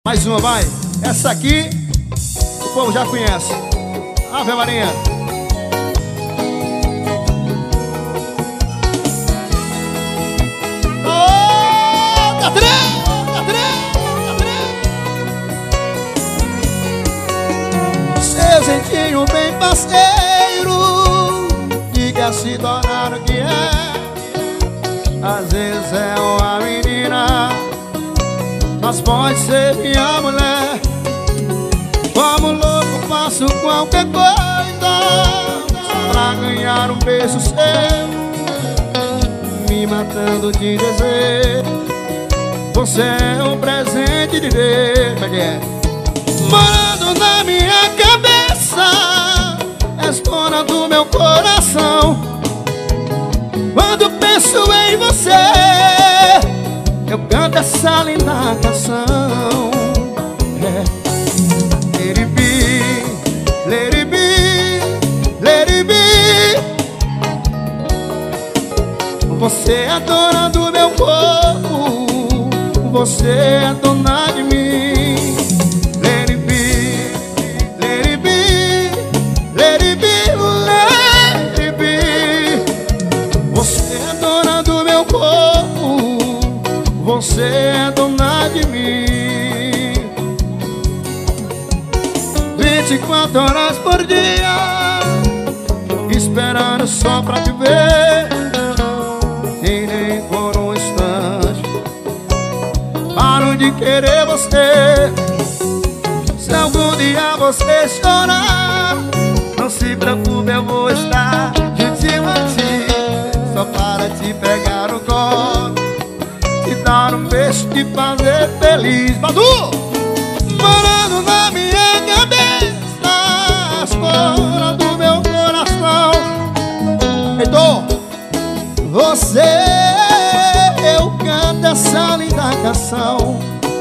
Mais uma, vai. Essa aqui o povo já conhece. Ave Maria. Oh, Catré! Seu jeitinho bem parceiro e quer se tornar o que é. Às vezes é uma menina, mas pode ser minha mulher. Como louco faço qualquer coisa só pra ganhar um beijo seu, me matando de desejo. Você é um presente de Deus, morando na minha cabeça, és dona do meu coração. Quando penso em você, eu canto essa linda canção. Let it be, let it be, let it be. Você é dona do meu corpo, você é dona de mim. Let it be, let it be, let it be, let it be. Você é dona do meu corpo, você é dona de mim. 24 horas por dia, esperando só pra te ver. E nem por um instante paro de querer você. Se algum dia você chorar, não se preocupe, eu vou estar juntinho a ti, só para te pegar no colo, te dar um beijo, te fazer feliz. Badu! Morando na minha cabeça, as cores do meu coração. Heitor, você, eu canto essa linda canção.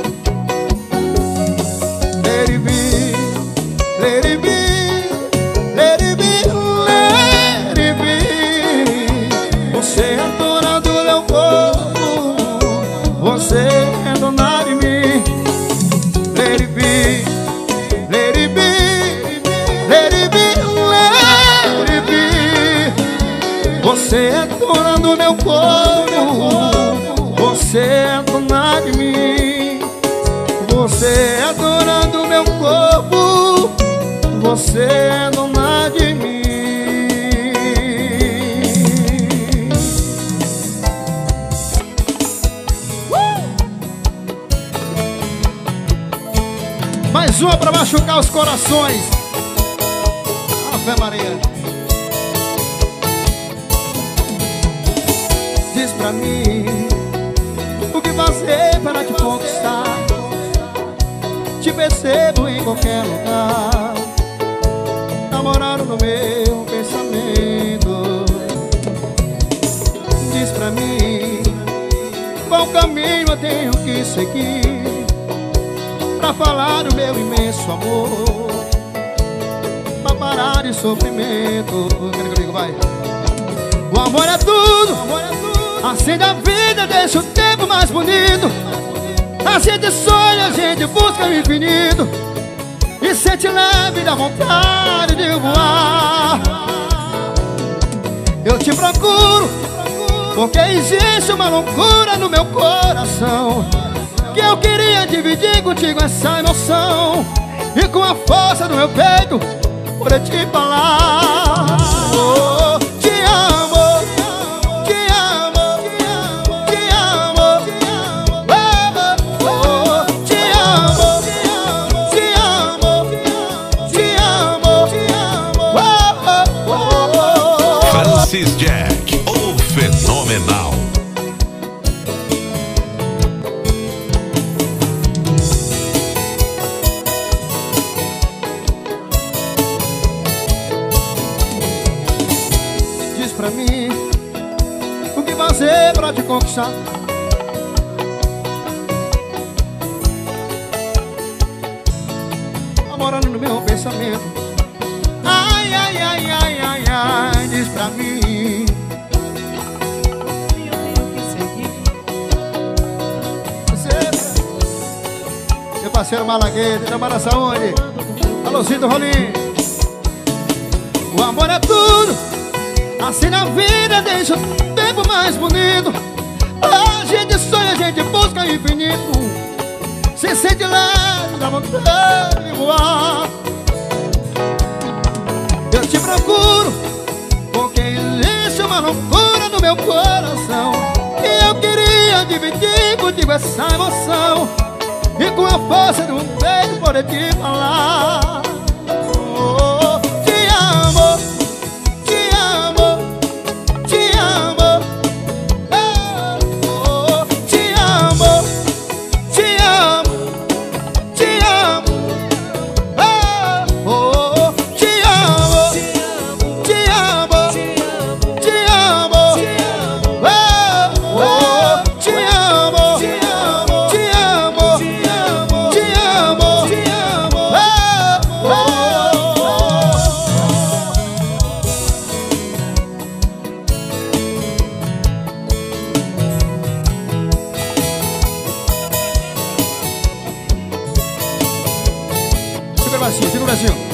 Let it be, let it be, let it be, let it be. Você é dona do meu corpo, você é dona de mim. Let it be, let it be, let it be, let it be. Você é dona do meu corpo, você é dona de mim. Você é dona do meu corpo, você é dona de mim. Mais uma pra machucar os corações. Ave Maria. Diz pra mim o que fazer para te conquistar. Te percebo em qualquer lugar, namorando no meu pensamento. Diz pra mim qual caminho eu tenho que seguir pra falar do meu imenso amor, pra parar de sofrimento. Comigo, vai. O amor é tudo, acende a vida, deixa o tempo mais bonito. A gente sonha, a gente busca o infinito e sente leve da vontade de voar. Eu te procuro porque existe uma loucura no meu coração, que eu queria dividir contigo essa emoção, e com a força do meu peito poder te falar. Oh, te amo, te amo, te amo, oh, oh, te amo, te amo, te amo, oh, oh, oh. Francis Jack, o fenomenal. Pra mim o que fazer pra te conquistar. Morando no meu pensamento. Ai, ai, ai, ai, ai, ai. Diz pra mim eu tenho que seguir. parceiro Malagueta, trabalha a saúde. Alôzinho Rolim. O amor é tudo, assim na vida deixa o tempo mais bonito. A gente sonha, a gente busca infinito. Se sente leve, dá vontade de voar. Eu te procuro, porque existe uma loucura no meu coração. E eu queria dividir contigo essa emoção, e com a força de um beijo poder te falar. Oh, te amo, te amo, te amo. Oh, te amo, te amo, te amo. Oh, te amo, te amo, te amo. Oh, te amo, te amo, te amo, te amo, te amo. Segura o bracinho, segura o bracinho.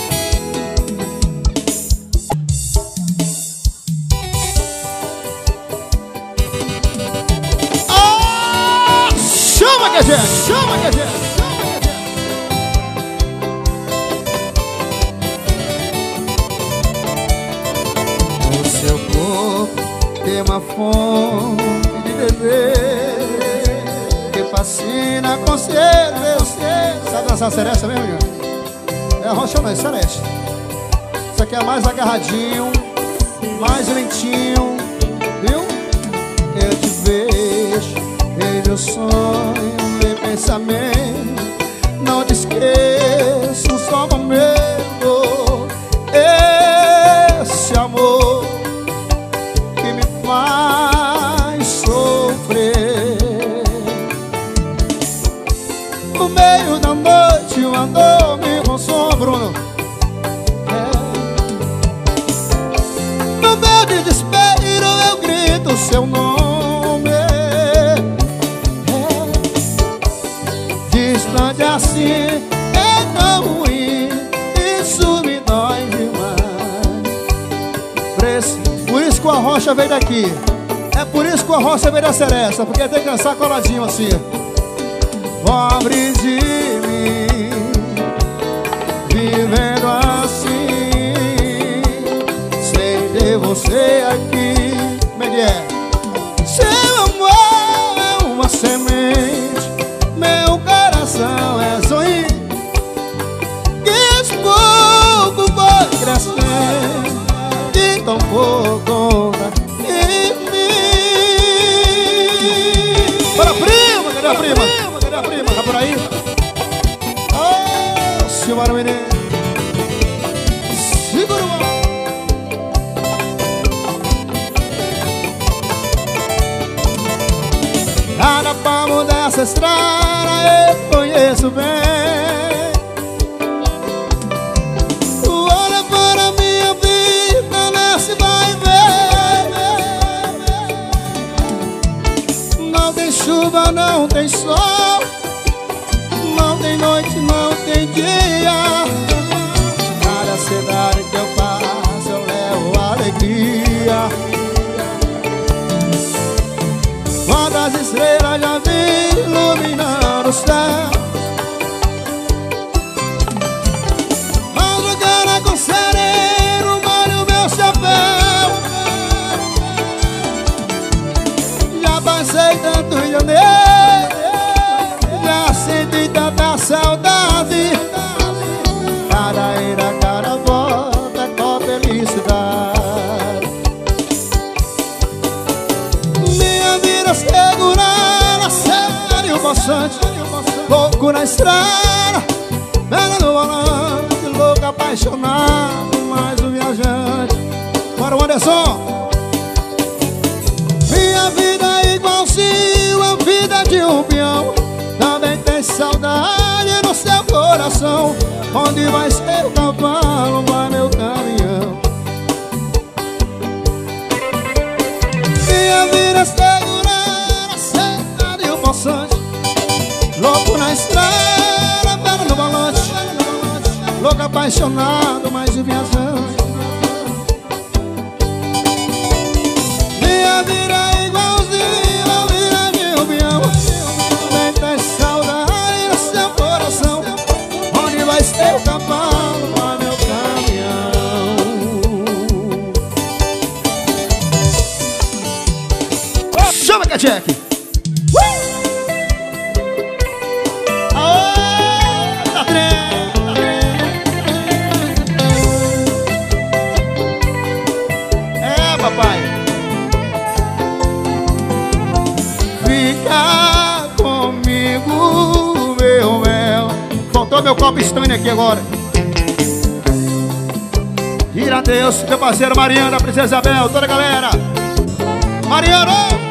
Chama que a gente, chama que a gente, chama que a gente. O seu corpo tem uma fonte de desejo que fascina com seu desejo. Sabe dançar seresta mesmo, amiga? É a rocha não, é celeste. Isso aqui é mais agarradinho, mais lentinho, viu? Eu te vejo em meu sonho, em pensamento, não te esqueço, só momento. Esse amor que me faz sofrer. No meio da noite uma dor me consome, Bruno. No meu desespero eu grito seu nome. Distante assim é tão ruim, isso me dói demais. Por isso que a rocha veio daqui. É por isso que a rocha veio da seresta, porque tem que dançar coladinho assim. Pobre de mim, vivendo assim, sem ter você aqui. Como é que é? Seu amor é uma semente, meu coração é sonho, que aos poucos vai crescendo, e tão pouco em mim. Bora, prima, cadê a prima? Cadê a prima? Tá por aí? Oh, Silmara Menezes, segura o ar. Cada palmo dessa estrada eu conheço bem. Olha para minha vida nesse vai e vem. Não tem chuva, não tem sol, não tem noite, não tem dia. Cada cidade que eu passo eu levo alegria. Quantas estrelas já vi iluminando o céu, madrugada com sereno molho o meu chapéu. Já passei tanto em janeiro, já senti tanta saudade. Cada ida, cada volta com felicidade. Segurando a cena e o poçante, louco na estrada, velho no volante, louco apaixonado, mais um viajante. Bora, Anderson! Minha vida é igualzinho a vida de um peão, também tem saudade no seu coração. Onde vai ser o cavalo, vai meu caminhão. Minha vida é segurando louco na estrada, louco, apaixonado, mais um viajante. Minha vida é igualzinha a vida de um peão. Tem tanta saudade no seu coração. Onde vai ser o cavalo, vai meu caminhão. Chama, Jack! Papai, fica comigo, meu mel. Faltou meu copo Stanley aqui agora. Gira Deus, meu parceiro Mariana, Princesa Isabel, toda a galera. Mariano,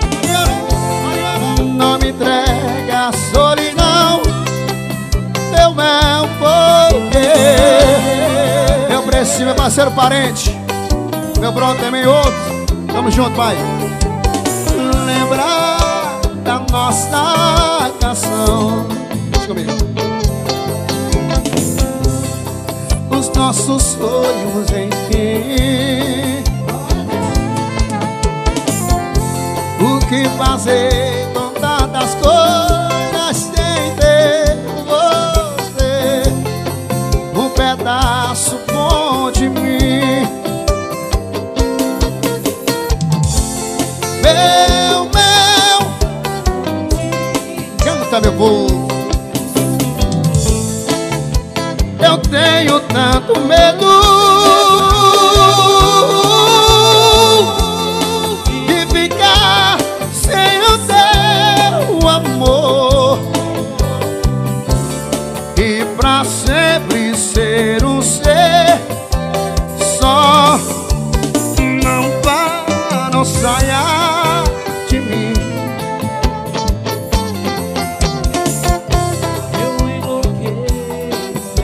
não me entrega a solidão, meu mel, porque eu preciso, meu parceiro parente, meu brother também outro. Tamo junto, pai. Lembrar da nossa canção. Deixa comigo. Os nossos sonhos, enfim. O que fazer com tantas coisas sem ter você? Um pedaço bom de mim. Meu mel, canta meu povo. Eu tenho tanto medo de ficar sem o teu amor e pra sempre ser um ser só. Não saia de mim. Eu enlouqueço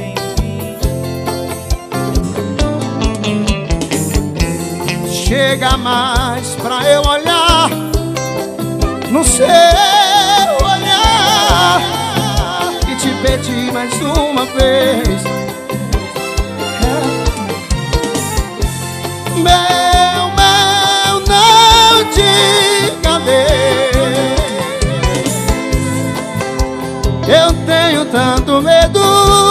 em ti. Chega mais pra eu olhar no seu olhar e te pedir mais uma vez. Meu mel, não te cadê? Eu tenho tanto medo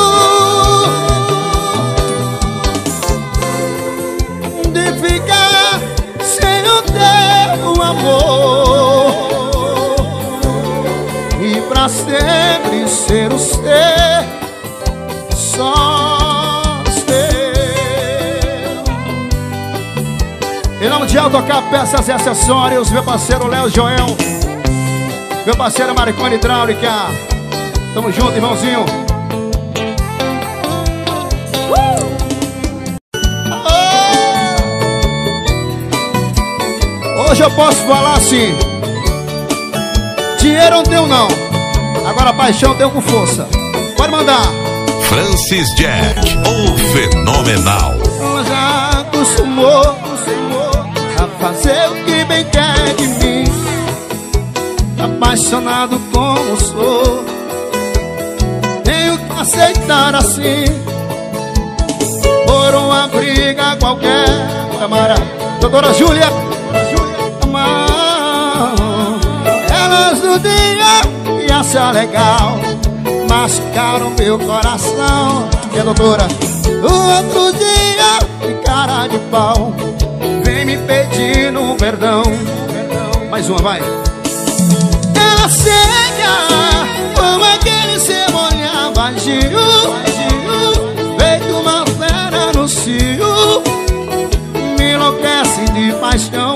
de ficar sem o teu amor e pra sempre ser o ser só seu. Em nome de Autocar Peças e Acessórios, meu parceiro Léo Joel, meu parceiro Maricone Hidráulica. Tamo junto, irmãozinho. Hoje eu posso falar assim: dinheiro não tenho não, agora paixão tenho com força. Pode mandar. Francis Jack, o fenomenal. Ela já acostumou a fazer o que bem quer de mim. Apaixonado como sou, tenho que aceitar assim. Por uma briga qualquer, camarada. Doutora Júlia, elas no dia ia ser legal, machucaram meu coração. E a doutora, o outro dia, de cara de pau, vem me pedindo perdão. Mais uma, vai. Ela cega como aquele cebolinha vazio, feito uma fera no cio, me enlouquece de paixão.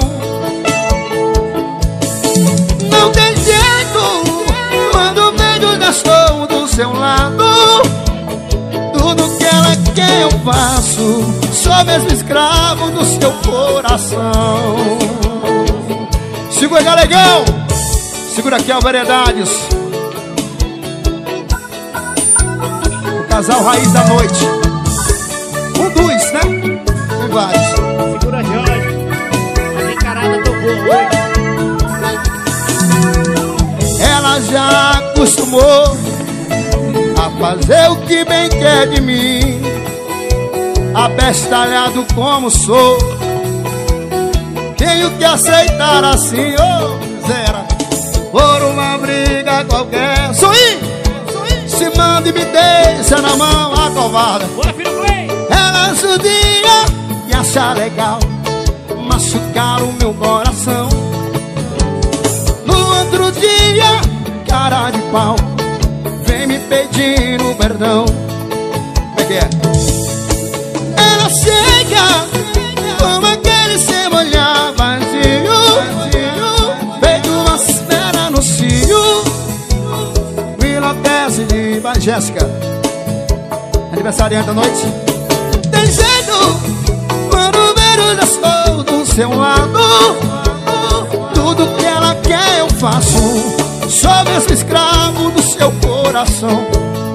Não tem jeito, quando vejo já estou do seu lado. Tudo que ela quer eu faço, sou mesmo escravo do seu coração. Segura, galegão, segura aqui, Variedades. O casal Raiz da Noite. Um dos, né? Tem vários. Segura, Jorge. A encarada tocou hoje. Ela já acostumou a fazer o que bem quer de mim. abestalhado como sou, tenho que aceitar assim, oh, zera, por uma briga qualquer. Sorri, se manda e me deixa na mão a covarda. Ela judia e acha legal machucar o meu coração. No outro dia, cara de pau, vem me pedindo perdão. Como é que é? Ela chega como aquele seu olhar vazio, feito uma espera no cio. Me enlouquece de vai, Jéssica, aniversariante da noite. Tem jeito quando vejo já estou do seu lado. Tudo que ela quer eu faço, sou mesmo escravo do seu coração.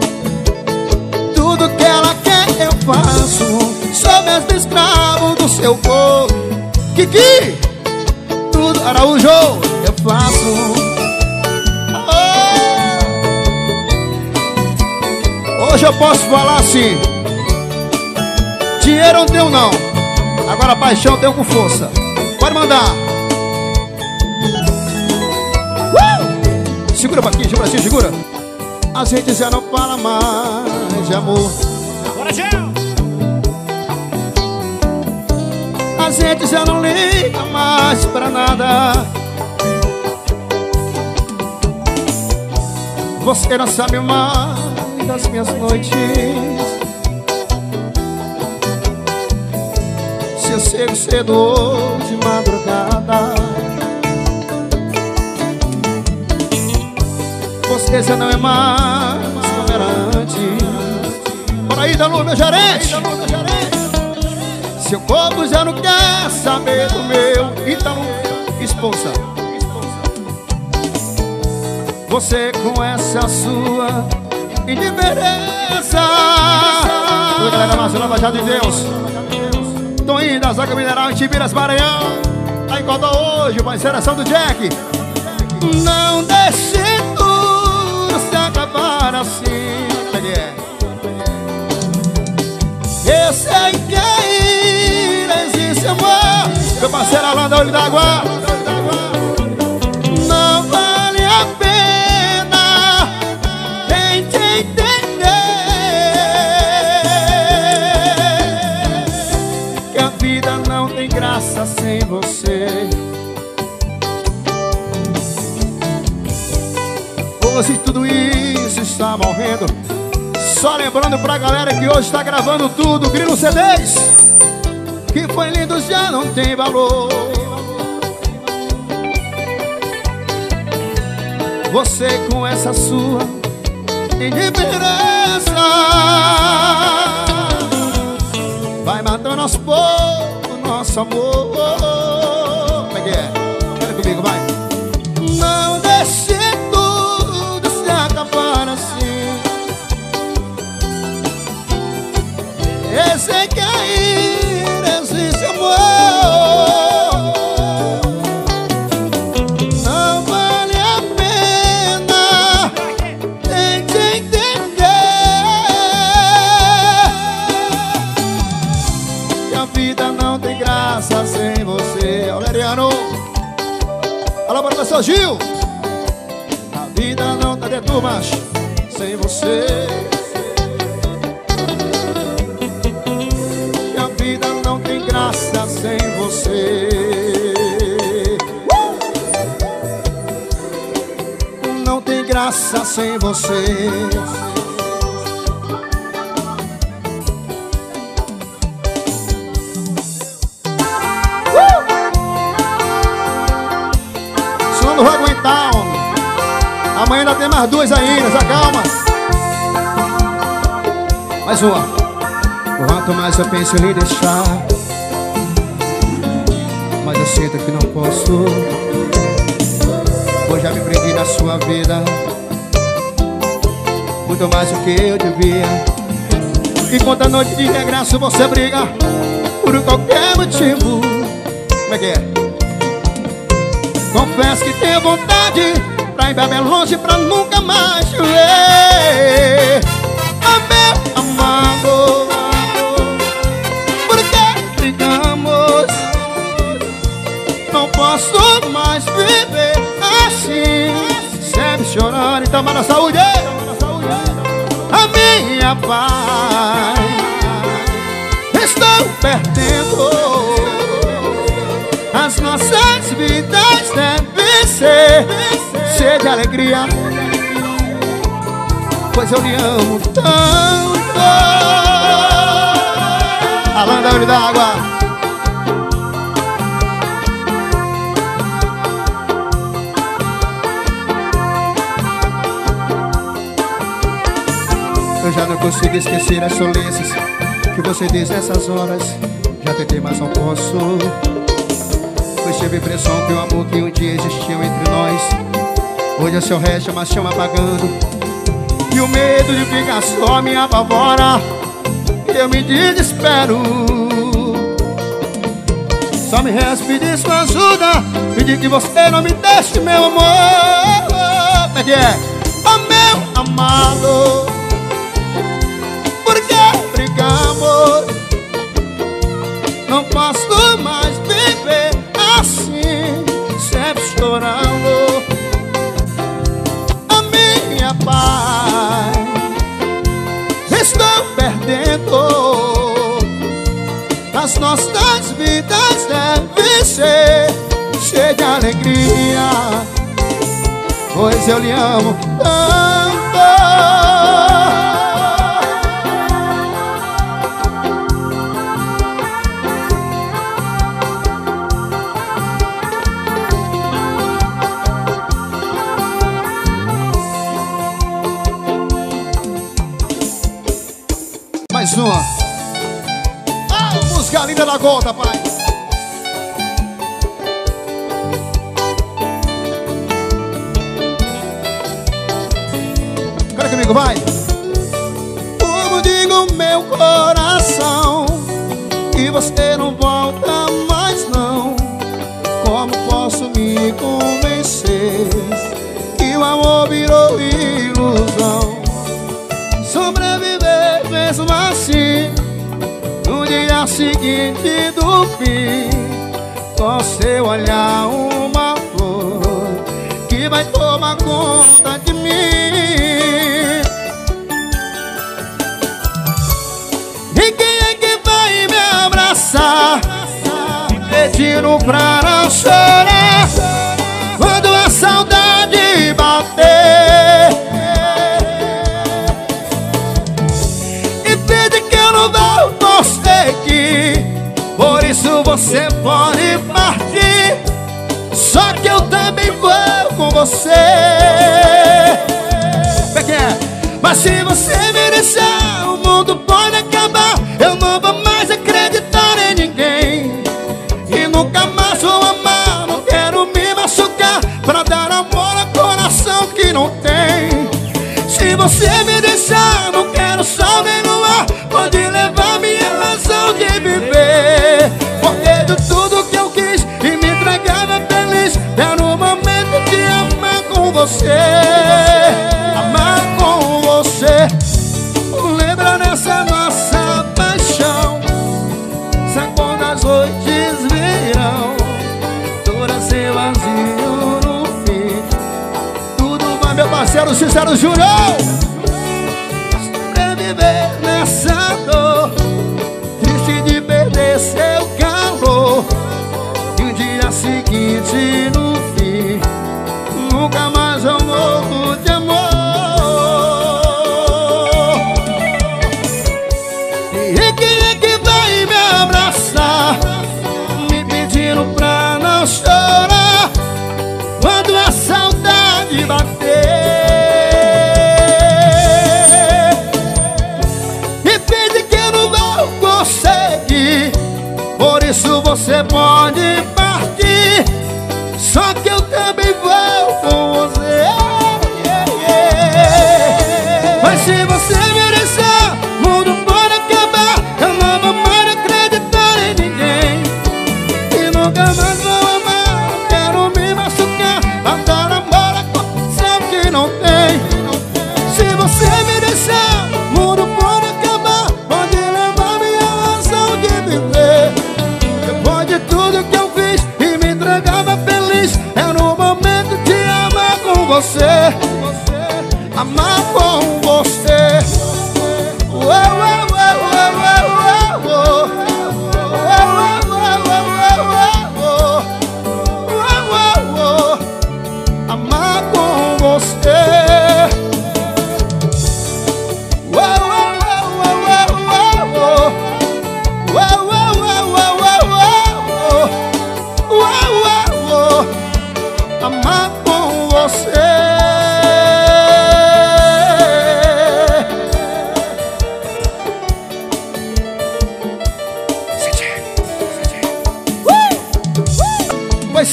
Tudo que ela quer eu faço, sou mesmo escravo do seu corpo. Kiki, tudo Araújo eu faço. Oh. Hoje eu posso falar assim: dinheiro eu não tenho não, agora paixão eu tenho com força. Pode mandar. Segura pra aqui, segura assim, segura. A gente já não fala mais de amor. Bora, Gel! A gente já não liga mais pra nada. Você não sabe mais das minhas noites. Se eu chego cedo ou de madrugada, você já não é mais como era antes. Por aí, Dalu, meu gerente. Seu corpo já não quer saber do meu. Então, esposa, você com essa sua indiferença. Oi, galera, massa, Nova Já de Deus. Tô indo da Zaga Mineral em Tibiras, Maranhão. Tá em Codó hoje, vai seleção do Jack. Não deixe tudo se acabar assim. Eu sei que ainda existe amor. Meu parceiro Alan da Olho d'Água. Não vale a pena, tente entender que a vida não tem graça sem você. Hoje tudo isso está morrendo. Só lembrando pra galera que hoje está gravando tudo, Grilo CDs, que foi lindo já não tem valor. Você com essa sua indiferença vai matando aos poucos nosso amor. Como é que é? Olha comigo, vai. Não deixe tudo se acabar assim. Eu sei que ainda existe amor. Não vale a pena, tente entender que a vida não tem graça sem você. Olha, Ariano. Olha, professor Gil. A vida não tá de turmas sem você. Não tem graça sem você. Não tem graça sem você. Senão não vou aguentar, homem. Amanhã ainda tem mais duas ainda, já calma. Mais uma. Quanto mais eu penso em lhe deixar, mas eu sinto que não posso. Pois já me prendi na sua vida muito mais do que eu devia. E quanta noite de regresso você briga por qualquer motivo. Como é que é? Confesso que tenho vontade pra ir bem longe, pra nunca mais te ver. Meu amado, na saúde. A minha paz estou perdendo. As nossas vidas devem ser cheia de alegria, pois eu lhe amo tanto. Além da olho d'água. Eu já não consigo esquecer as solências que você diz nessas horas. Já tentei, mas não posso. Pois tive a impressão que o amor que um dia existiu entre nós hoje é seu resto, mas chama apagando. E o medo de ficar só me apavora. E eu me desespero. Só me resta pedir sua ajuda, pedir que você não me deixe, meu amor. Como é que é? Oh, meu amado, por que brigamos? Não posso mais viver assim, sempre chorando. A minha paz estou perdendo. As nossas vidas devem ser cheias de alegria, pois eu lhe amo tanto. Mais uma. Música linda da Gota, pai. Canta comigo, vai. Como digo meu coração que você não volta mais não. Como posso me convencer que o amor virou ilusão? Sobreviver mesmo assim, no dia seguinte do fim, com seu olhar uma flor que vai tomar conta de mim. E quem é que vai me abraçar, me pedindo pra não chorar quando a saudade bater? E pede que eu não volto, por isso você pode partir, só que eu também vou com você. Mas se você me deixar, o mundo pode acabar. Eu não vou mais acreditar em ninguém e nunca mais vou amar. Não quero me machucar pra dar amor a coração que não tem. Se você me deixar, não quero só ver no ar, pode levar minha razão de viver. Porque de tudo que eu quis e me entregava feliz, era o momento de amar com você. Amar com você. Lembra dessa nossa paixão, sabe quando as noites virão, toda sem vazio no fim. Tudo vai, meu parceiro Cícero Júnior. Sobreviver nessa dor, triste de perder seu calor, e o dia seguinte no fim, nunca mais eu morro de amor. E quem é que vai me abraçar, me pedindo pra não chorar quando a saudade bater?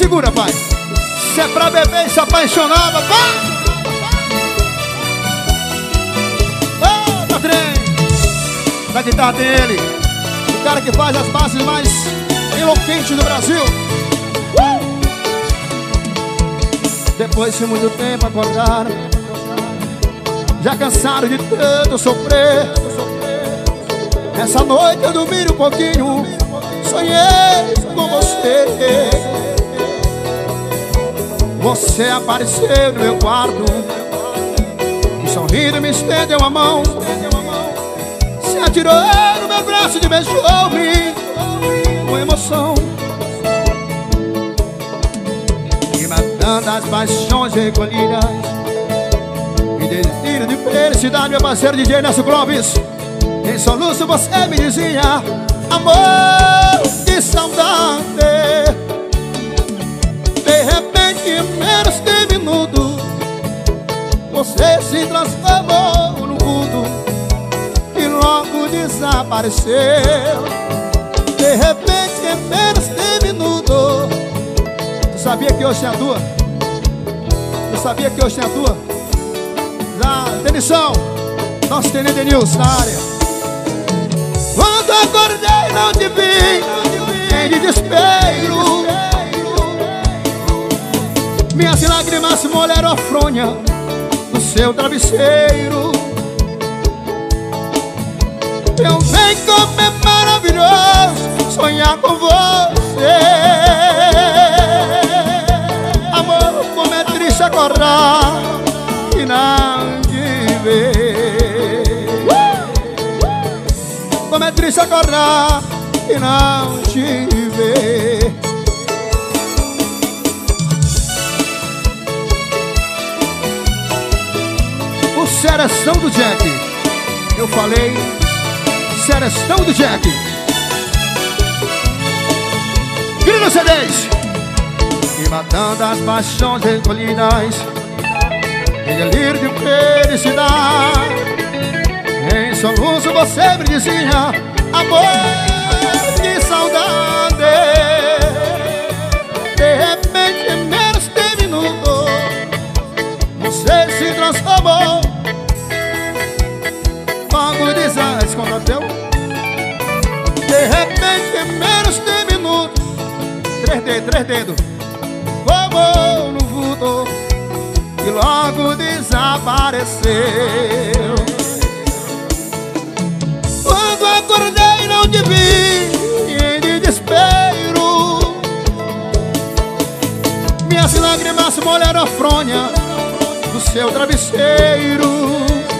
Segura, pai. Se é pra beber e se apaixonar, vai. Tá trem. Da guitarra tem ele, o cara que faz as bases mais eloquentes do Brasil. Depois de muito tempo acordaram, já cansaram de tanto sofrer. Essa noite eu dormi um pouquinho, sonhei com você. Você apareceu no meu quarto e sorrindo me estendeu a mão. Se atirou no meu braço e beijou-me com emoção. E matando as paixões recolhidas e delírio de felicidade, meu parceiro DJ Nelson Clóvis, em soluço você me dizia: amor, que saudade. De repente, em menos de minuto, você se transformou no mundo e logo desapareceu. De repente, em menos de minuto. Tu sabia que hoje tem a tua? Tu sabia que hoje tem a tua? Demissão, nosso tenente Nilson na área. Quando acordei não te vi, em desespero. Minhas lágrimas molharam a fronha do seu travesseiro. Meu bem, como é maravilhoso sonhar com você. Amor, como é triste acordar e não te ver. Como é triste acordar e não te ver. O Serestão do Jack. Eu falei Serestão do Jack. Grita CDs. E matando as paixões recolhidas em delírio de felicidade, em soluço você me dizia: amor, que saudade. De repente, em menos de minuto, você se transformou. Logo descontrolou. De repente, em menos de minuto, três dedos, como no vulto, e logo desapareceu. Quando acordei não te vi, em desespero. Minhas lágrimas molharam a fronha do seu travesseiro.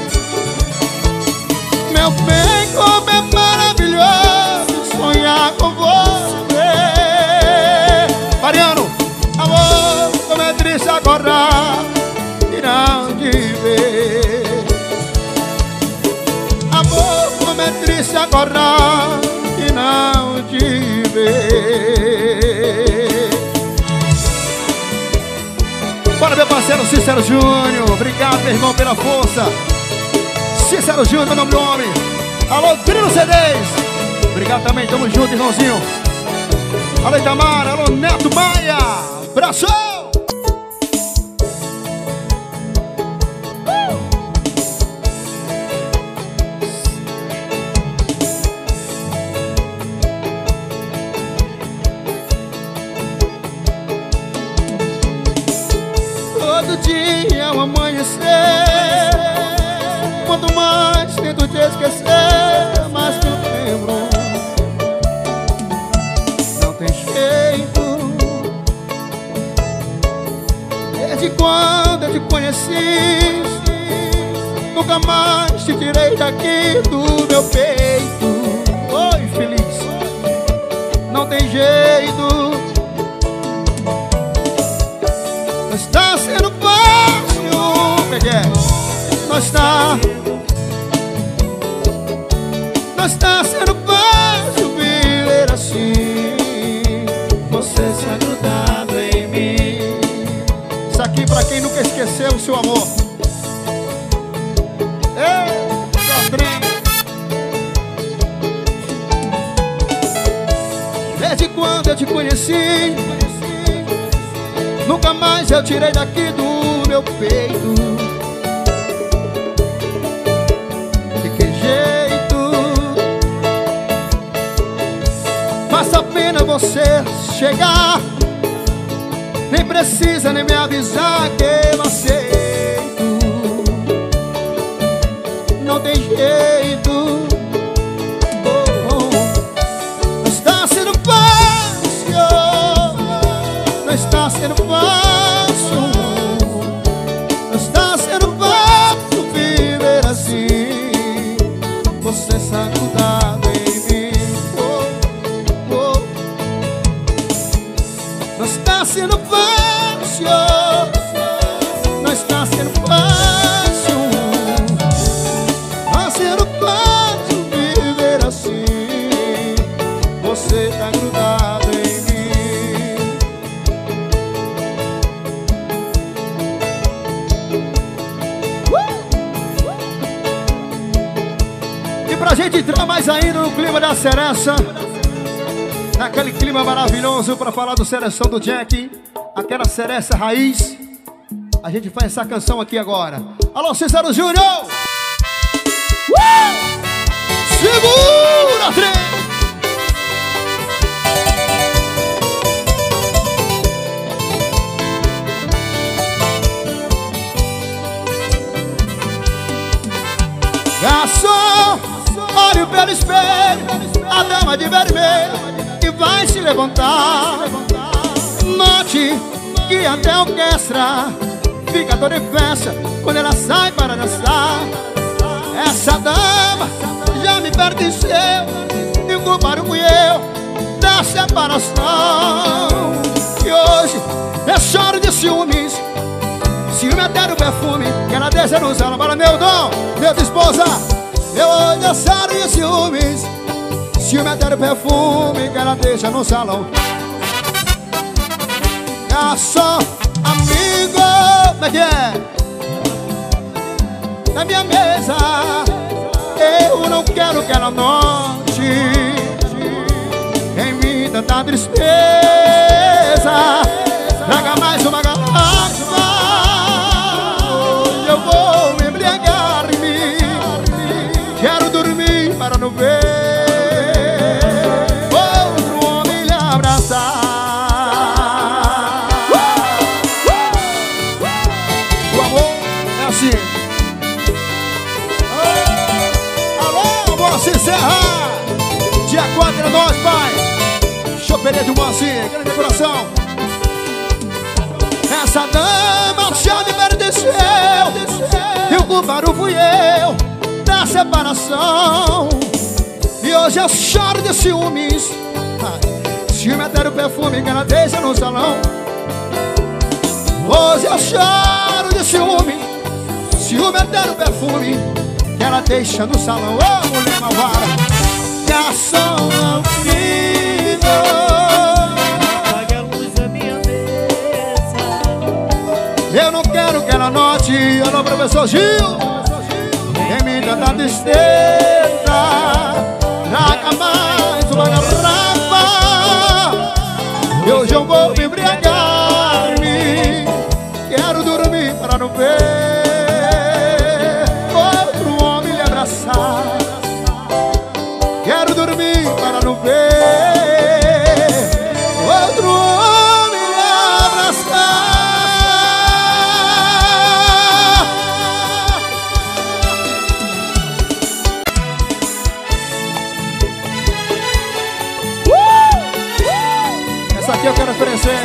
Meu bem, como é maravilhoso sonhar com você. Mariano, amor, como é triste acordar e não te ver. Amor, como é triste acordar e não te ver. Bora, meu parceiro Cícero Júnior. Obrigado, meu irmão, pela força. Cícero Júnior, meu nome do homem. Alô, Trino CDs. Obrigado também, tamo junto, irmãozinho. Alô, Itamar, alô, Neto Maia. Abraço! Todo dia ao amanhecer, quanto mais tento te esquecer, mais te lembro. Não tem jeito. Desde quando eu te conheci, nunca mais te tirei daqui do meu peito. Oi, feliz. Não tem jeito. Não está sendo fácil. O que é? Não está sendo fácil viver assim, você se é grudado em mim. Isso aqui pra quem nunca esqueceu o seu amor. Desde quando eu te conheci, nunca mais eu tirei daqui do meu peito. De que jeito? Faz a pena você chegar, nem precisa nem me avisar que eu aceito. Não tem jeito. Não está sendo fácil. Não está sendo fácil. Não está sendo fácil viver assim. Você está grudado em mim. Não está sendo fácil. Não está sendo fácil. Não está sendo fácil viver assim. Você está grudado em mim. E pra gente entrar mais ainda no clima da Seresta, naquele clima maravilhoso para falar do Serestão do Jack, aquela Seresta raiz, a gente faz essa canção aqui agora. Alô, Cícero Júnior! Segura, trem! Garçom, olhe pelo espelho, a dama de vermelho que vai se levantar. Note que até a orquestra fica toda em festa quando ela sai para dançar. Essa dama já me pertenceu e o culpado fui eu da separação. E hoje eu choro de ciúmes, ciúme até do perfume que ela deixa no salão. Para meu dom, meu esposa, eu hoje eu choro de ciúmes, ciúme até do perfume que ela deixa no salão. Garçom, amigo, como é que é? Na minha mesa, eu não quero que ela note em mim tanta tristeza. Traga mais uma garrafa, eu vou me embriagar-me. Quero dormir para não ver outro homem lhe abraçar. O amor é assim. Alô, Moacir Serra, dia 4 é nós, pai. Choperia de Moacir, grande coração. Essa dama já me pertenceu e o culpado fui eu da separação. E hoje eu choro de ciúmes, ciúme até do perfume que ela deixa no salão. Hoje eu choro de ciúme, ciúme até do perfume que ela deixa no salão. Ô, mulher malvada, garçom amigo, apague a luz da minha mesa. eu não quero que ela note. Alô, professor Gil, em mim tanta tristeza. Traga mais uma garrafa, e hoje eu vou me embriagar-me. Quero dormir para não ver outro homem lhe abraçar. Quero dormir para não ver outro homem lhe abraçar. Essa aqui eu quero oferecer.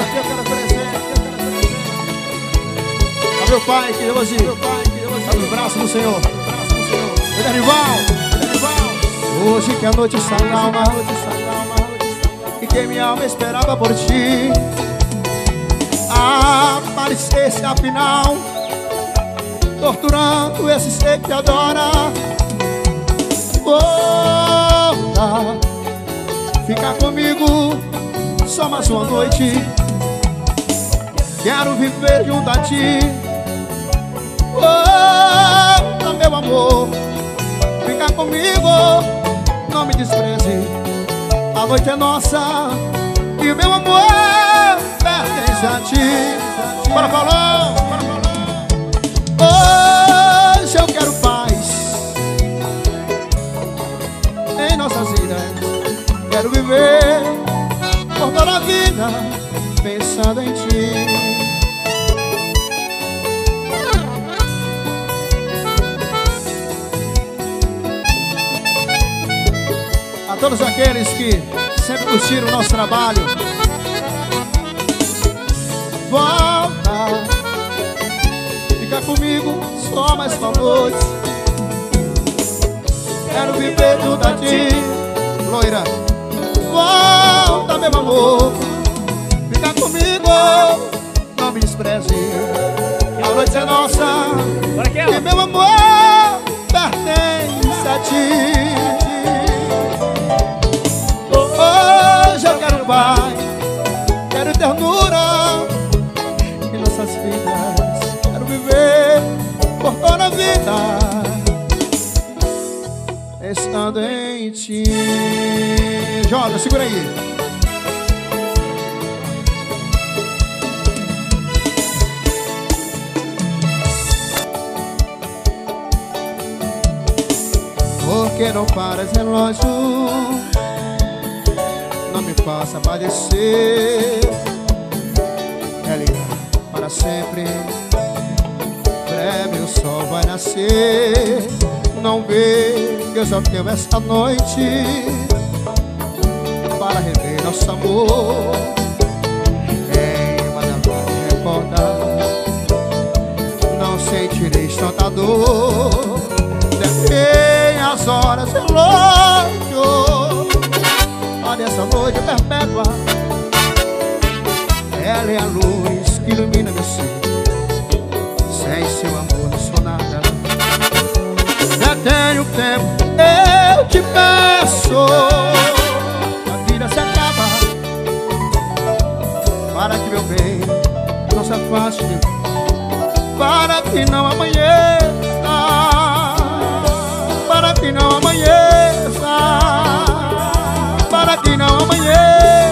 A meu pai que hoje está nos braços do Senhor. Derival, hoje que a noite está calma e que minha alma esperava por ti aparecesse afinal, torturando esse ser que te adora. Volta, fica comigo só mais uma noite. Quero viver junto a ti. Volta, meu amor, fica comigo, não me despreze. A noite é nossa e o meu amor perto pertence a ti. Bora, Paulão! Hoje eu quero paz em nossas vidas. Quero viver por toda a vida pensando em ti. A todos aqueles que sempre curtiram o nosso trabalho, volta, fica comigo só mais uma noite. Quero viver junto a ti, loira. Volta, meu amor, fica comigo, não me despreze. A noite é nossa e meu amor pertence a ti. Hoje eu quero paz, quero ternura em nossas vidas. Quero viver por toda a vida estando em ti. Joga, segura aí. Por que não paras, relógio? Não me faça padecer. É ligar para sempre. Breve o sol vai nascer. Não vê que eu só tenho essa noite para rever nosso amor. Em madrugada me recordar, não sentireis tanta dor. Detém as horas, relógio. Olha essa noite perpétua, ela é a luz que ilumina meu ser. Sem seu amor não sou nada. Detém o tempo, eu te peço. A vida se acaba, para que meu bem não se afaste, para que não amanheça, para que não amanheça, para que não amanheça.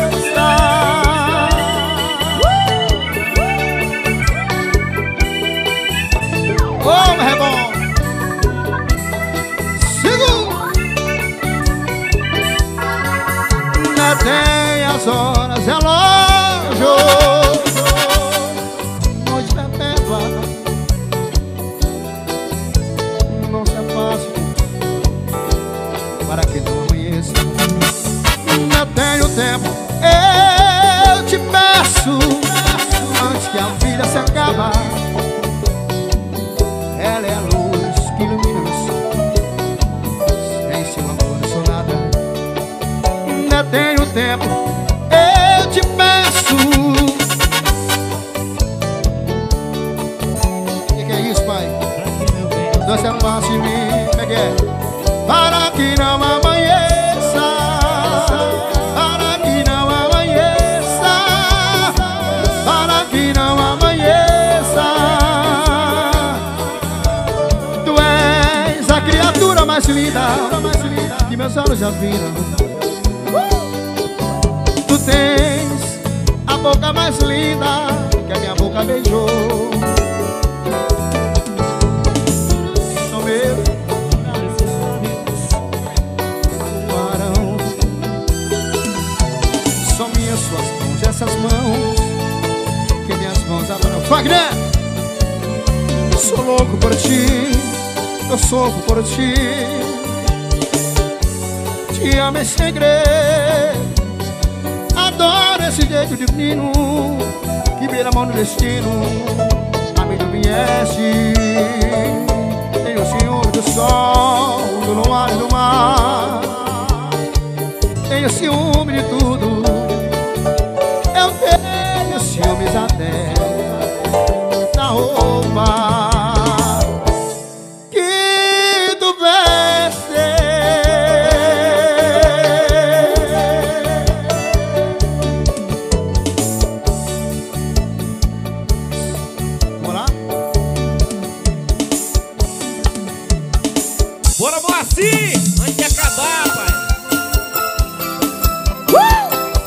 Vamos, rebom. Detém as horas, relógio. Noite perpétua, não se afaste, para que não amanheça. Detém o tempo, eu te peço, antes que a vida se acaba. Ela é a luz que ilumina meu sol. Sem seu amor não sou nada. Detém o tempo, eu te peço. Que é isso, pai? Não se afaste de mim, como é que é? Para que não amanheça, para que não amanheça, para que não amanheça. Tu és a criatura mais linda que meus olhos já viram. Tu tens a boca mais linda que a minha boca beijou. São meus varão, são minhas suas mãos, essas mãos que minhas mãos abraçam. Wagner! Eu sou louco por ti, eu sofro por ti. Te amo em segredo. Adoro esse jeito divino que beira a mão no destino. A mim tu vieste. Tenho ciúme do sol, do luar e do mar. Tenho ciúme de tudo. Eu tenho ciúmes até da roupa que tu veste. Bora, Moacir! Antes de acabar, pai!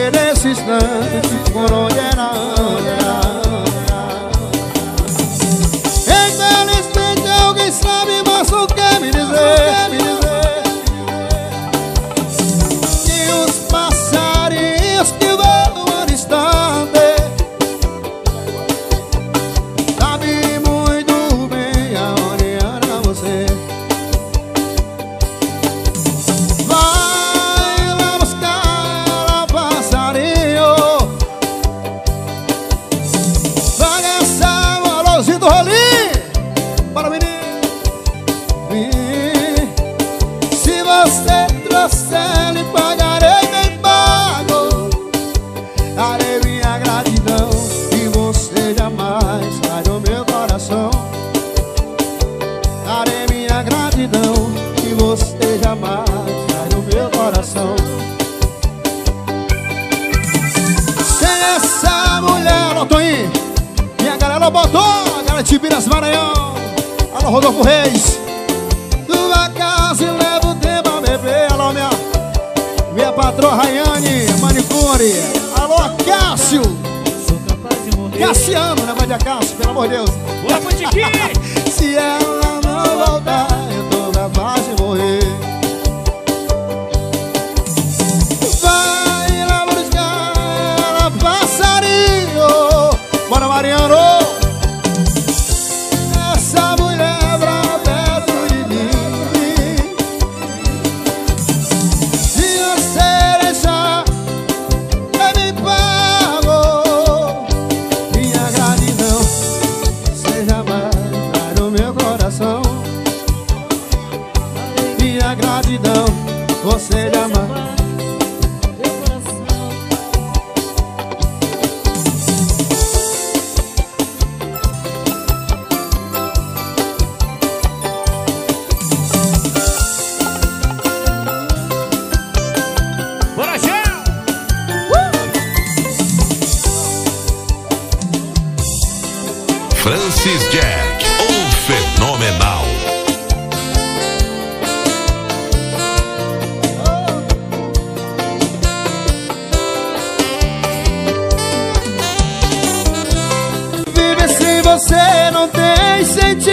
você nesse instante, por onde era. Infelizmente alguém sabe, mas não quer me dizer que os passarinhos que voam distante sabe muito bem aonde era você. Vai lá buscar ela, passarinho. Vai gastar o alôzinho do rolinho. Bora, menino. Se você trouxer, lhe pagarei bem pago. Darei minha gratidão e você jamais sai do meu coração. Darei minha gratidão e você jamais sai do meu coração. Sem essa mulher, alô Toninho, minha galera botou, a galera de Piras Maranhão. Alô Rodolfo Reis, tua casa e leva o tempo a beber. Alô minha patroa Rayane, manicure. Alô Cássio, Sou capaz de morrer. Cassiano, né? Vai de Cássio, pelo amor de Deus. Boa, Pantiquinho. Se ela não voltar, eu tô capaz de morrer. Vai lá buscar ela, passarinho. Bora, Mariano. Essa mulher pra perto de mim. Se você deixar, eu me pago. Minha gratidão, você jamais sai do meu coração. Minha gratidão, você jamais. Meu coração. Bora, já! Francis Jack, o fenomenal. Viver sem você não tem sentido.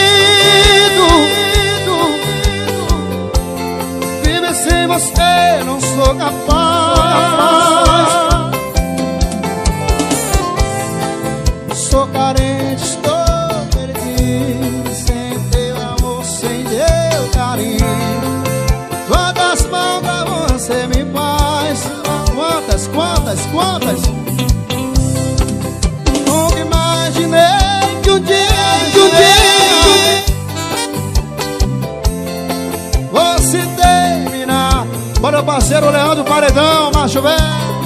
Viver sem você não sou capaz. Sou carente, estou perdido. Sem teu amor, sem teu carinho. Quantas faltas você me faz? Quantas? Nunca imaginei que um dia fosse terminar. Bora, parceiro Leandro Paredão, macho velho.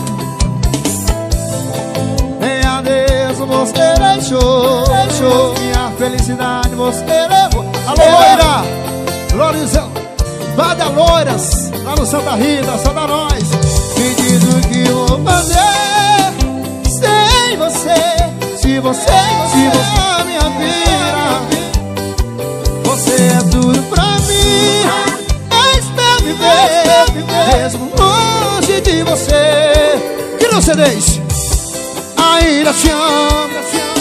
Em adeus você deixou. Minha felicidade você levou. Alô, loira! Lorizão, vai da Loiras, lá no Santa Rita, só da nós. Me diz o que eu vou fazer sem você. Se você é a minha vida, você é tudo pra mim. Espero viver mesmo longe de você. Que não se deixe, ainda te amo.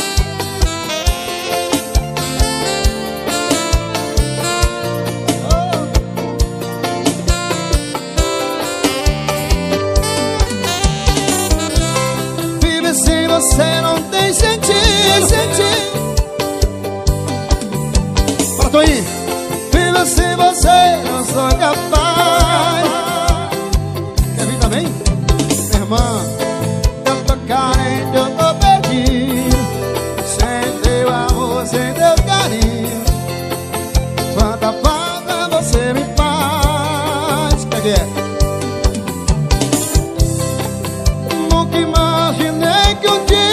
Viver sem você não tem sentido. Bora, Toninho. Viver sem você não sou capaz. Quer vir também? Minha irmã, eu tô carente, eu tô perdido. Sem teu amor, sem teu carinho. Quanta falta você me faz. Cadê? Nunca imaginei que um dia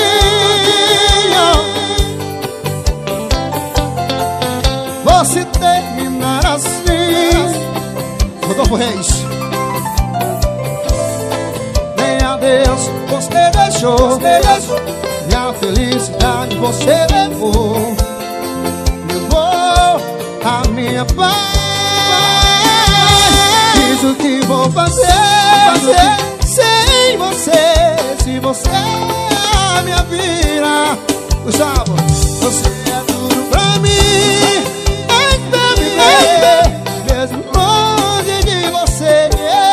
fosse terminar assim. Rodolfo Reis. Nem adeus você deixou. Minha felicidade você levou. Levou a minha paz. Diz o que vou fazer sem sem você, se você é a minha vida. Gustavo, você é tudo pra mim. Ainda viver, mesmo longe de você.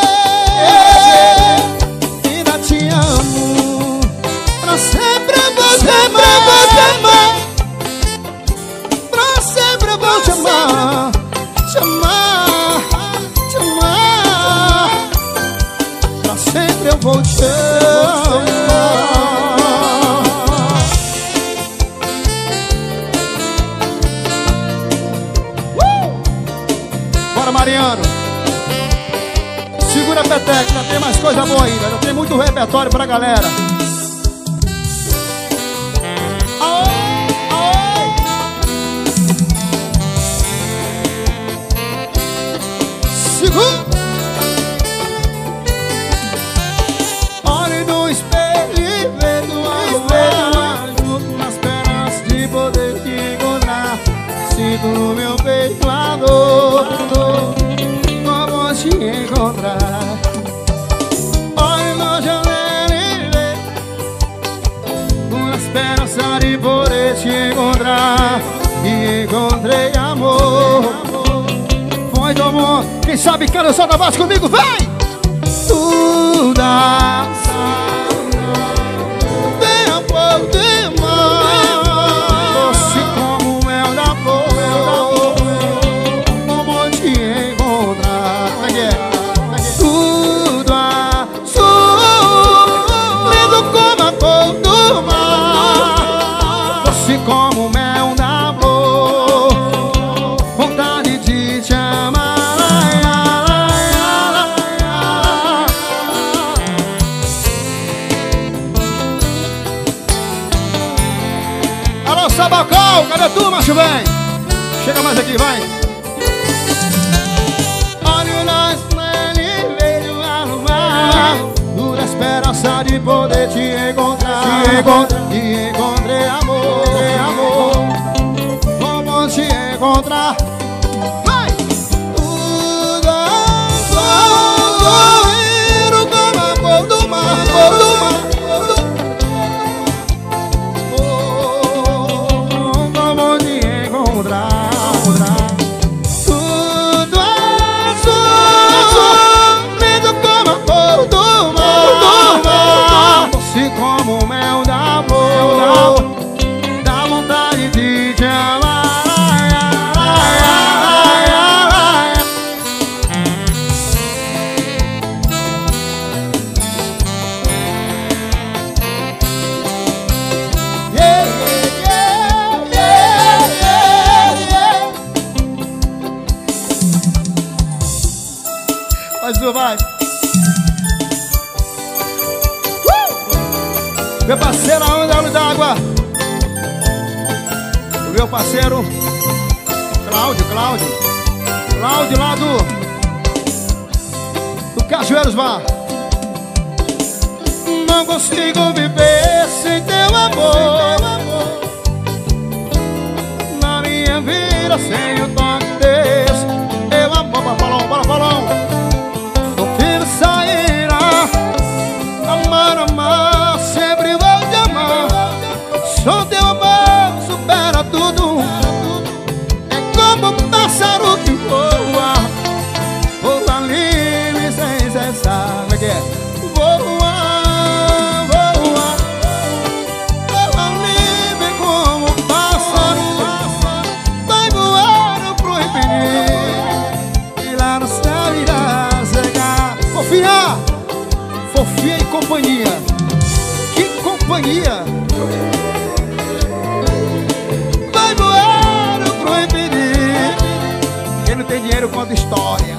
Ainda te amo, pra sempre eu vou te amar. Pra sempre eu vou te amar. Te amar, te amar. Pra sempre eu vou te amar. Bora, Mariano. Segura a peteca, ainda tem mais coisa boa ainda. Ainda tem muito repertório pra galera. Segura. Olhe no espelho e vejo a junto na esperança de poder te encontrar. Sinto no meu peito a dor, como te encontrar. Olhe na janela e vejo na esperança de poder te encontrar. E encontrei amor. Foi do amor. Quem sabe quer dançar da voz comigo, vai! Tu dá tempo demais, doce como mel da flor, como te encontrar. Como é que é? Tudo azul, lindo como a cor do mar, doce como mel da flor, vontade de te amar. Sabacão, cadê tu, macho bem? Chega mais aqui, vai. Olho na estrela e vejo a lua, dura esperança de poder te encontrar. E encontrei amor, como te encontrar. Vai! Tudo azul, lindo como a cor do mar, tudo azul, lindo como a cor do mar, doce como mel da flor, dá vontade de te amar. Vai. Meu parceiro, aonde é o olho d'água? O meu parceiro Cláudio lá do Cajueiros Bar. Não consigo viver sem teu amor na minha vida, sem o toque desse teu amor. Bora, falão. Amar, sempre vou te amar. Só teu amor supera tudo. É como um pássaro que voa, voa livre sem cessar. Como é que é? Voa livre como um pássaro. Vai voar pro infinito e lá no céu irá chegar. Confia! Fofia e companhia. Que companhia! Vai voar pro infinito. Quem não tem dinheiro conta história.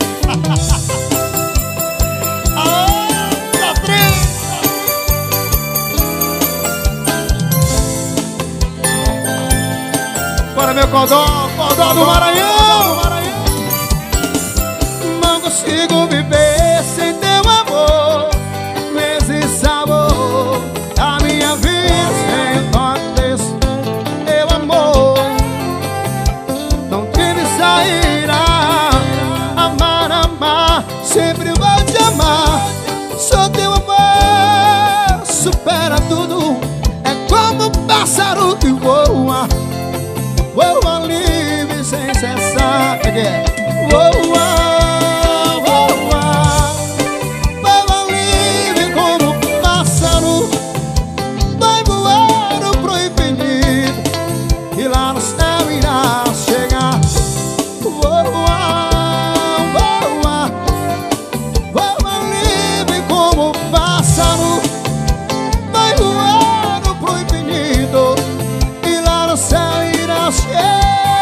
Bora, meu codó do Maranhão. Não consigo viver sem teu amor, esse sabor da minha vida, sem o toque desse teu amor. Não tive saída, amar, sempre vou te amar. Só teu amor que é? Voa, voa, voa livre como pássaro, vai voar pro infinito e lá no céu irá chegar. Voa, voa, voa livre como pássaro, vai voar pro infinito e lá no céu irá chegar.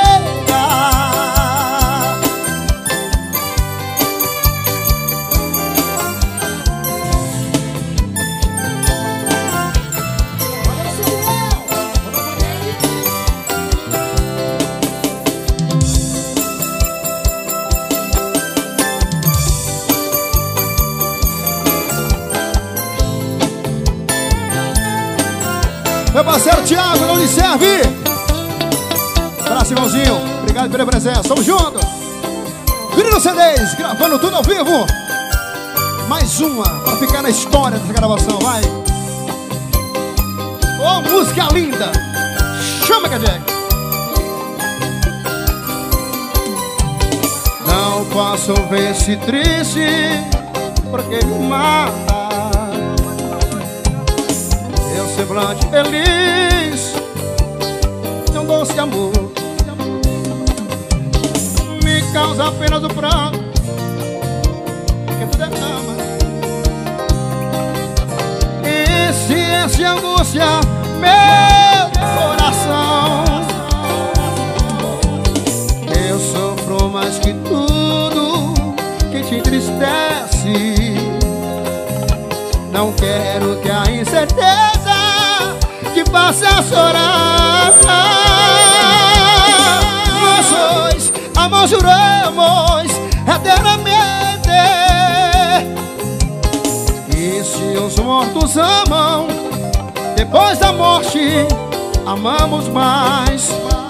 Meu parceiro Thiago, não lhe serve. Abraço, irmãozinho. Obrigado pela presença. Tamo junto. Grilo CDs, gravando tudo ao vivo. Mais uma pra ficar na história dessa gravação, vai. Ô, música linda. Chama, Jack. Não posso ver-se triste, porque me mata seu semblante feliz, tão doce amor, me causa apenas o pranto que tu derrama. E se angústia meu coração, eu sofro mais que tudo que te entristece. Não quero que a incerteza te faça chorar. Nós dois, amor, juramos eternamente. E se os mortos amam, depois da morte amamos mais.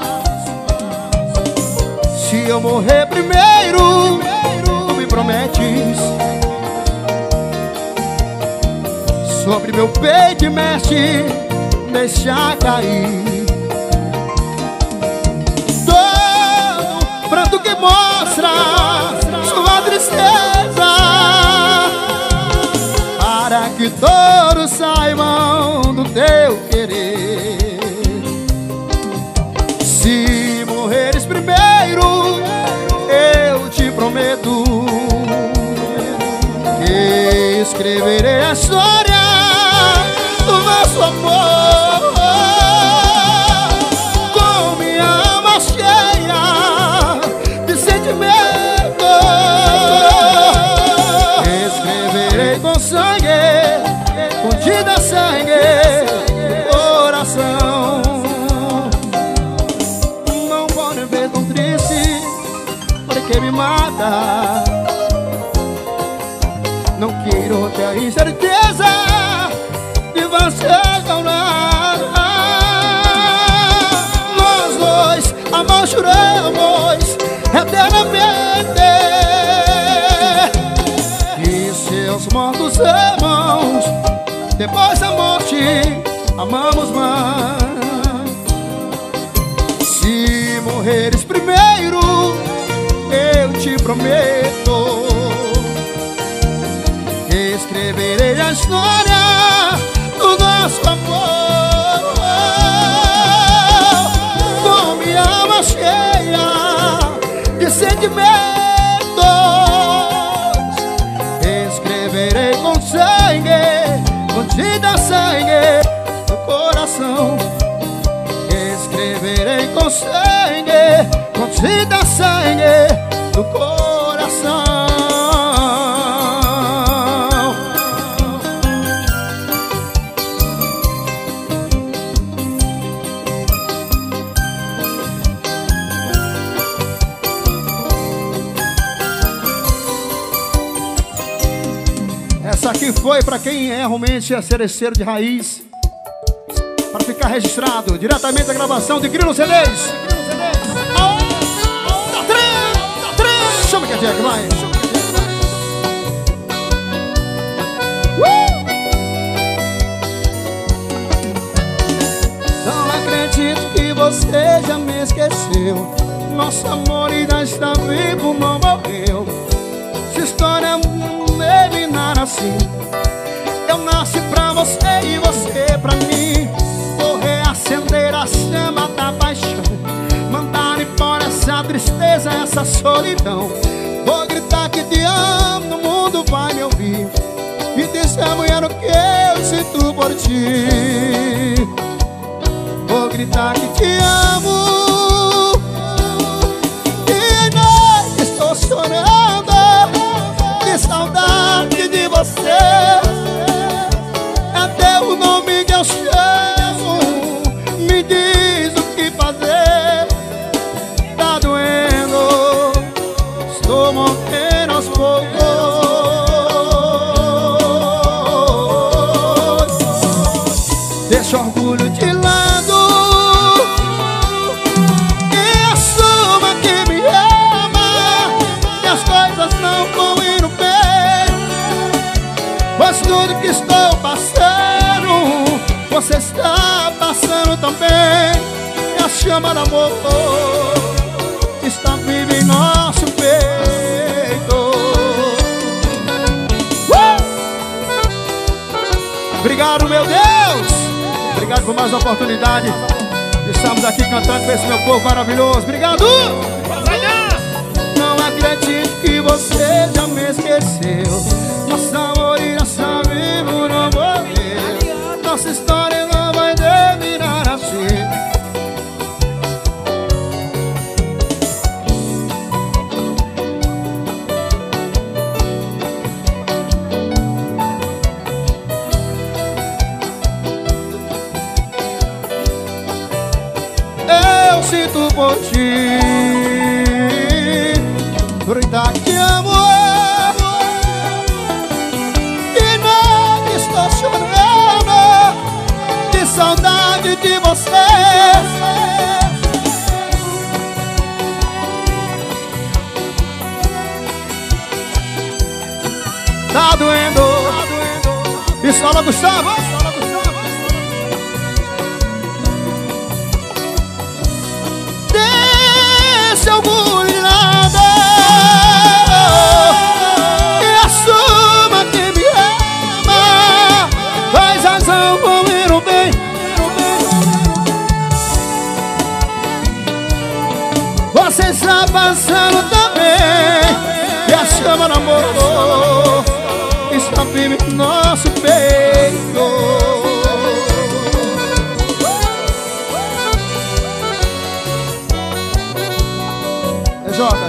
Se eu morrer primeiro, tu me prometes, sobre meu peito mexe, deixa cair todo pranto que mostra sua tristeza, para que todos saibam do teu querer. Se morreres primeiro, eu te prometo que escreverei a história do nosso amor, com minha alma cheia de sentimento. Escreverei com sangue, com tinta sangue, coração. Não pode ver tão triste, porque me mata. Não quero ter a incerteza de você chorar. Nós dois, amor, juramos eternamente. E seus mortos amam, depois da morte amamos mais. Se morreres primeiro, eu te prometo, escreverei a história do nosso amor, com minha alma cheia de sentimentos. Escreverei com sangue, com tinta sangue no coração. Escreverei com sangue, com tinta sangue no coração. Essa aqui foi para quem é realmente seresteiro de raiz, para ficar registrado diretamente da gravação de Grilo CDs. Chama que é Jack, vai. Não acredito que você já me esqueceu. Nosso amor ainda está vivo, não morreu. Essa história terminar assim. Eu nasci pra você e você pra mim. Vou reacender a chama da paixão, mandar embora essa tristeza, essa solidão. Vou gritar que te amo, o mundo vai me ouvir e dizer a mulher o que eu sinto por ti. Vou gritar que te amo e não estou chorando de saudade de você. Até o nome que eu chamo me diz o que fazer. Tá doendo, estou morrendo aos poucos. Deixa o orgulho de lado e assuma que me ama. E as coisas não vão indo bem, pois tudo que estou passando você está passando também. E a chama do amor está viva em nosso peito. Obrigado, meu Deus. Obrigado por mais uma oportunidade de estarmos aqui cantando com esse meu povo maravilhoso. Obrigado. Não acredito que você já me esqueceu. Nosso amor ainda está vivo, não morreu. Nossa história não vai terminar assim. Eu sinto por ti, gritar que te amo e não estou chorando de saudade de você. Tá doendo, e só Gustavo. Seu orgulhado e assuma que me ama, faz razão com o bem. Você está passando também, e a chama do amor está viva em nosso peito. Jota.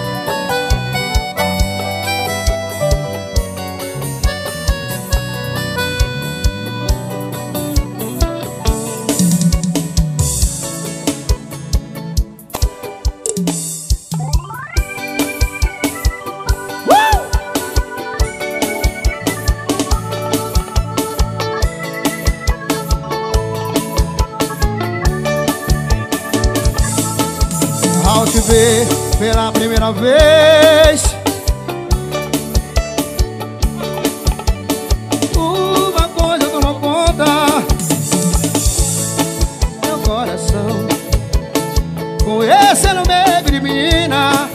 Ao te ver pela primeira vez, uma coisa tomou conta meu coração, conhecendo medo de menina.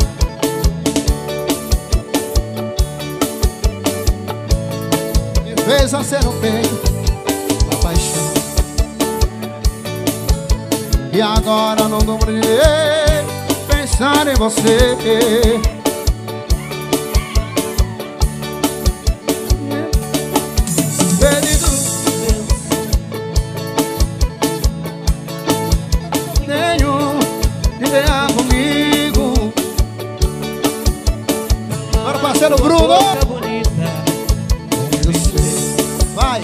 Me fez a ser um peito da paixão, e agora não dou pra ninguém pensar em você. Querido, nenhum ideia comigo. Para o parceiro Bruno. Vai,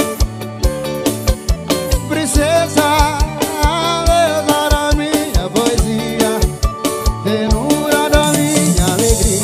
princesa. Ternura da minha alegria.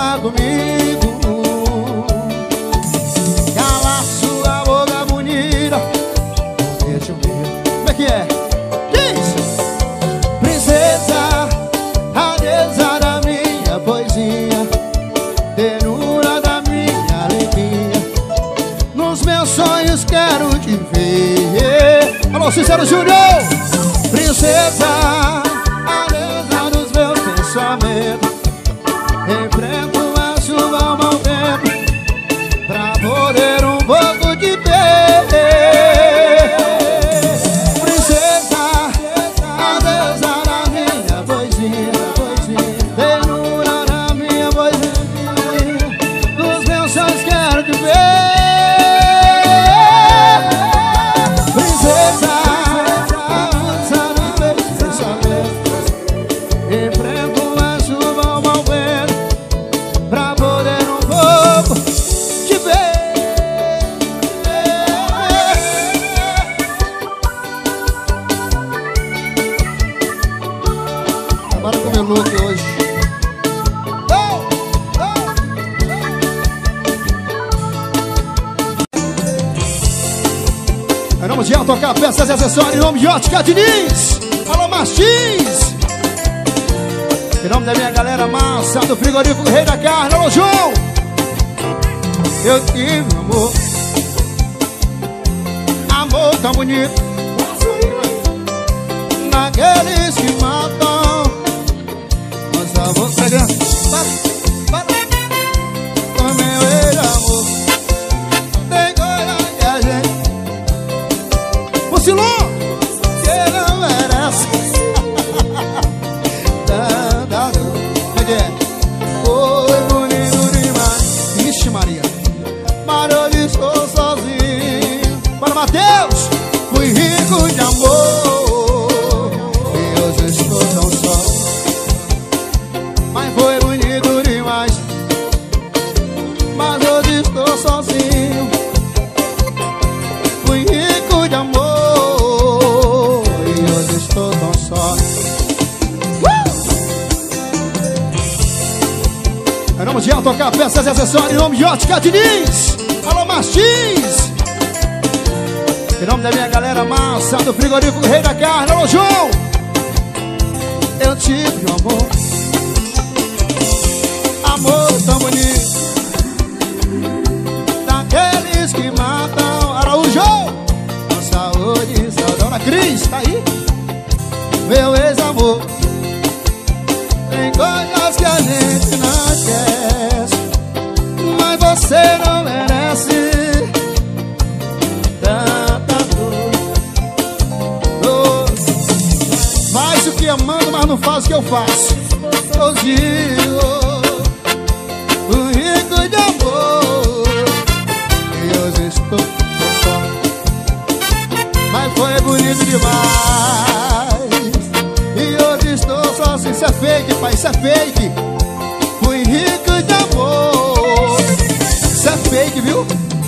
falar comigo. Cala sua boca bonita. Deixa eu ver. Como é que é? Que isso? Princesa, a deusa da minha poesia, ternura da minha alegria. Nos meus sonhos quero te ver. Alô, Cícero Júnior. Princesa, a deusa dos meus pensamentos, enfrento a chuva, o mau vento, pra poder um pouco te ver. Princesa, a deusa da minha poesia, ternura da minha poesia, dos meus sonhos quero te ver. Princesa, a deusa dos meus pensamentos, enfrento a chuva, o mau vento, pra poder um pouco te ver. Agora com o meu look hoje. Vamos já tocar peças e acessórios em nome de Ótica Diniz. Alô, Martins. Em nome da minha galera massa do frigorífico Rei da Carne. Alô, João. Eu tive amor, amor tão bonito, naqueles que matam. Mas a voz pegando. Com meu ex-amor, tem coisa que a gente vacilou, que não merece. Como é que é? Foi bonito demais. Vixe Maria, mas hoje estou sozinho. Bora, Matheus. Fui rico de amor e hoje estou tão só. Mas foi bonito demais, mas hoje estou sozinho. Fui rico de amor e hoje estou tão só. Vamos já tocar peças e acessórios em nome de Ótica Diniz. Alô, Martins. Em nome da minha galera massa do frigorífico Rei da Carne. Alô, João. Eu tive um amor, amor tão bonito, daqueles que matam. Araújo. Com saúde e saudade. Dona Cris, tá aí? Meu ex-amor, tem coisas que a gente não esquece, mas você não merece tanta dor. Faz o que eu mando, mas não faz o que eu faço. Sozinho, o rico de amor, e hoje estou só. Mas foi bonito demais e hoje estou sozinho. Isso é fake, pai, isso é fake. Fui rico de amor. Isso é fake, viu?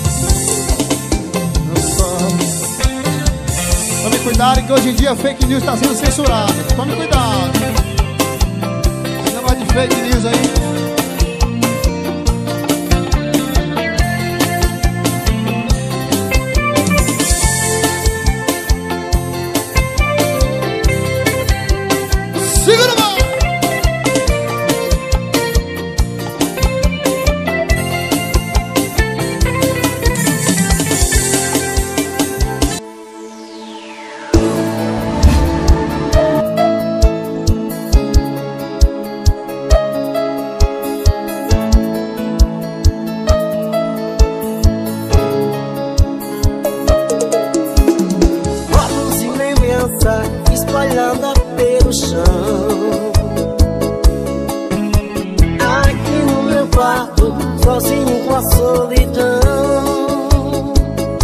Tome cuidado que hoje em dia fake news está sendo censurado. Tome cuidado. Esse negócio de fake news aí. Segura, mano! Fotos e lembrança espalhada pelo chão. Aqui no meu quarto, sozinho com a solidão,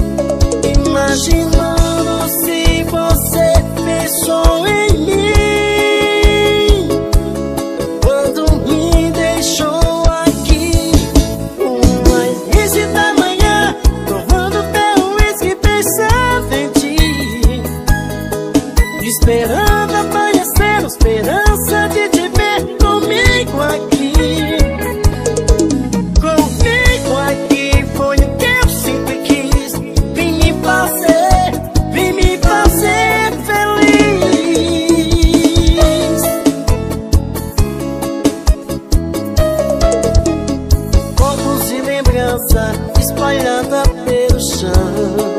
imaginando se você pensou em mim quando me deixou aqui. Uma início da manhã, provando teu uísque, pensando em ti, esperando amanhecer, esperança de te ver comigo aqui. rosa espalhada pelo chão.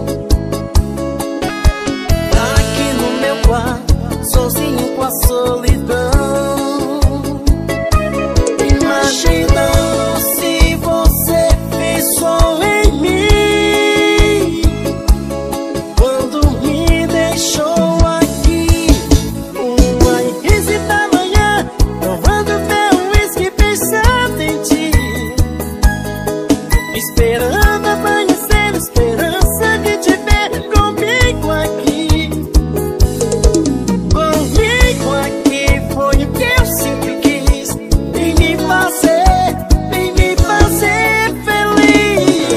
Aqui no meu quarto, sozinho com a solidão, imaginando se você pensou em mim quando me deixou aqui. Uma crise da manhã, provando meu uísque, pensando em ti, esperando amanhecer, esperança de te ver comigo aqui. Comigo aqui foi o que eu sempre quis. Vem me fazer feliz.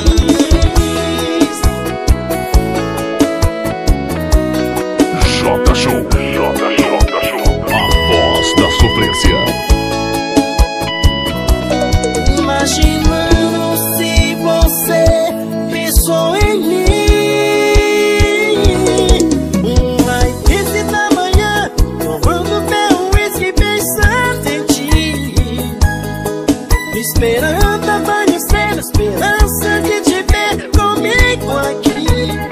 J Show, a voz da sofrência. Imaginando se você pensou em mim. Uma crise da manhã, tomando meu uísque, pensando em ti, esperando amanhecer, esperança de te ver comigo aqui.